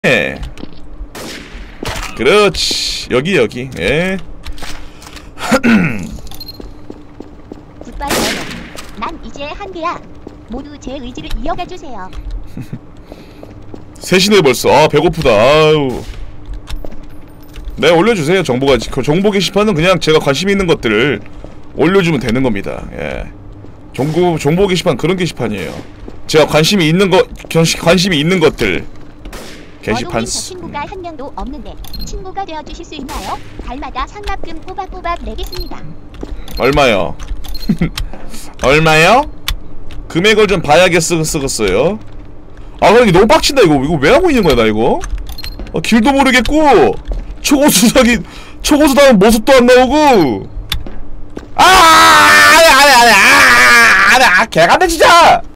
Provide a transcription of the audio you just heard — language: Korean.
그렇지. 여기 예. 굿바이. 난 이제 한계야. 모두 제 의지를 이어가주세요. 셋이네 벌써. 아 배고프다. 아유. 네 올려주세요. 정보 게시판은 그냥 제가 관심 있는 것들을 올려주면 되는 겁니다. 예. 정보 게시판 그런 게시판이에요. 제가 관심이 있는 것들 게시판. 저 친구가 한 명도 없는데 친구가 되어주실 수 있나요? 달마다 상납금 꼬박꼬박 내겠습니다. 얼마요? 얼마요? 금액을 좀 봐야겠어요. 아 그럼 이게 너무 빡친다 이거 왜 하고 있는 거야 나 이거? 길도 모르겠고 초고수 당한 모습도 안 나오고 개같네 진짜.